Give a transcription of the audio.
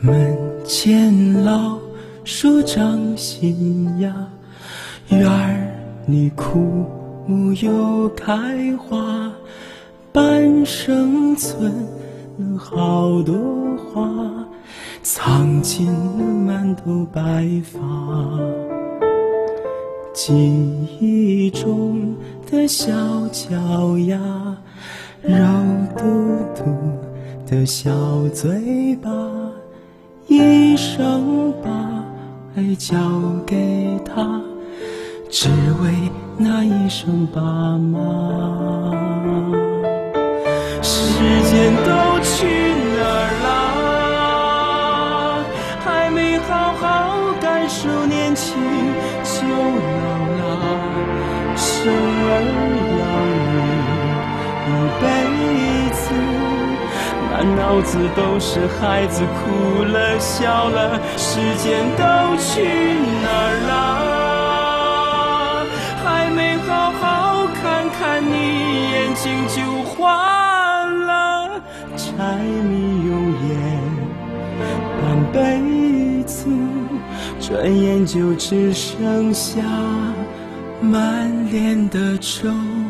门前老树长新芽，院儿里枯木又开花，半生存了好多花，藏进了满头白发。记忆中的小脚丫，肉嘟嘟的小嘴巴，一生把爱交给他，只为那一声爸妈。时间都去哪儿啦？还没好好感受年轻就老了，生儿养女一辈子，满脑子都是孩子哭了笑了。时间都去哪儿啦？还没好好看看你，眼睛就花了，柴米油盐半辈子，转眼就只剩下满脸的皱